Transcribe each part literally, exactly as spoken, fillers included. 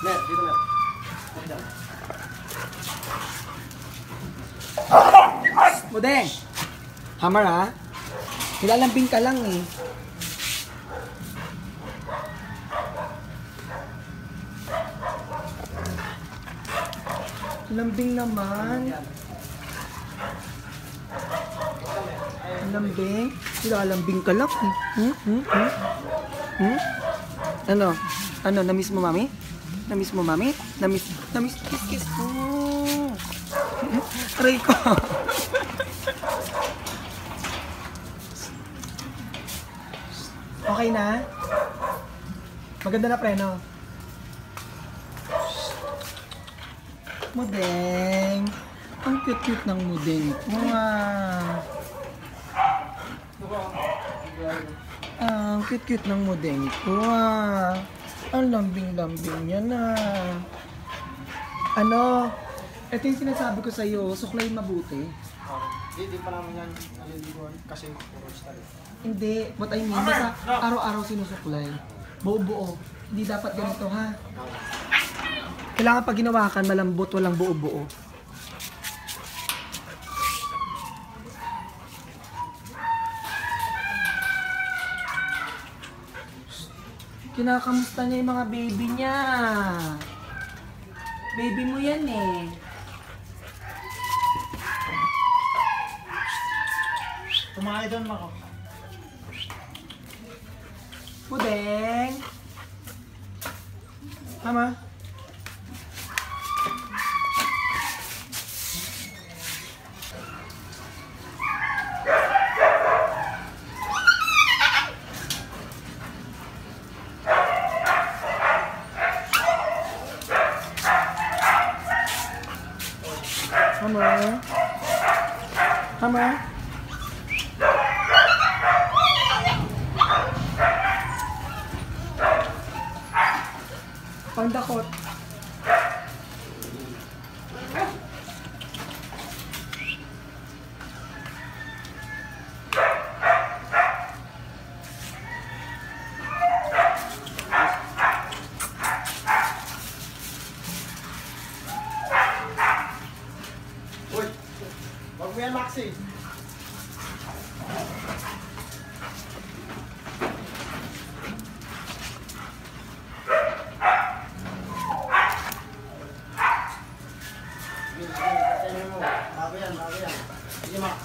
Mer, dito mer. Mudeng! Hammer ha? Nilalambing ka lang eh. Lambing naman. Lambing? Nilalambing ka lang eh. Hmm? Hmm? Hmm? Hmm? Ano? Ano? Namiss mo mami? Namiss mo mami? Namiss? Namiss? Kiss kiss. Oh. Aray ko. Okay na? Maganda na preno. Mudeng. Ang cute-cute ng mudeng. Wow. Ang cute-cute ng mudeng. Wow. Ang lambing-lambing niya na. Ano? Ito yung sinasabi ko sa'yo. Suklayin mabuti. Hindi pa namin yan aliliguan kasi puro style. Hindi. What I mean, basta araw-araw sinusuklay. Buo-buo. Hindi dapat ganito ha. Kailangan pag ginawakan, malambot, walang buo-buo. Kinakamusta niya yung mga baby niya. Baby mo yan eh. Tumakay doon ako. Pudeng. Mama. Mama. Mama. Pangdakot. Uy! Wag mo yan, Maxi! Sige, sige, patayin mo. Bago yan, bago yan. Sige, Max.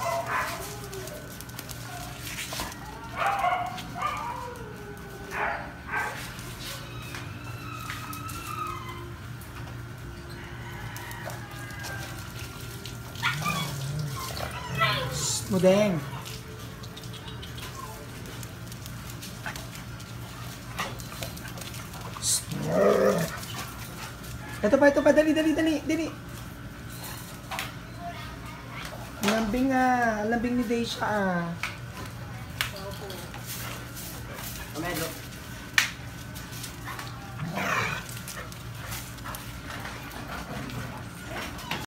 Mudeng. Ito pa, ito pa. Dali, dali, dali. Dali. Lambing ah. Lambing ni Daisha ah. Amelo.